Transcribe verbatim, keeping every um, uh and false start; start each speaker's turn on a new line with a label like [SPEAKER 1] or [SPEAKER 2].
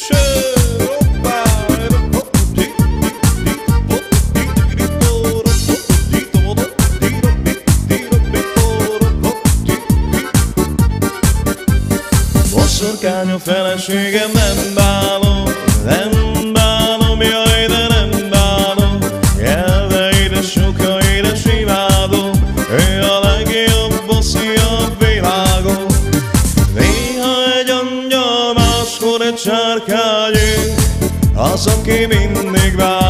[SPEAKER 1] Boszorkány a feleségem, nem bánom, nem bánom, jaj, de nem bánom. Gyere ide, soka, édes imádom, ő a legjobb boszi a világon. Néha egy angyal, máskor egy sárkány, az, aki mindig vár.